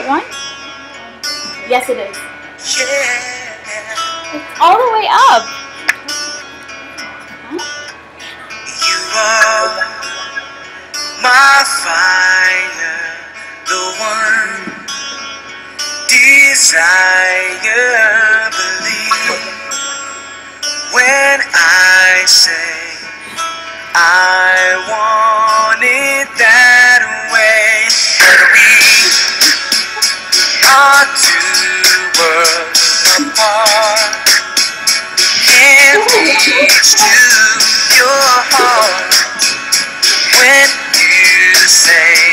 right one? Yes, it is. Yeah. It's all the way up. You are my fire, the one desire. Believe when I say I want it that way. But we are two worlds apart. Can't reach to your heart when you say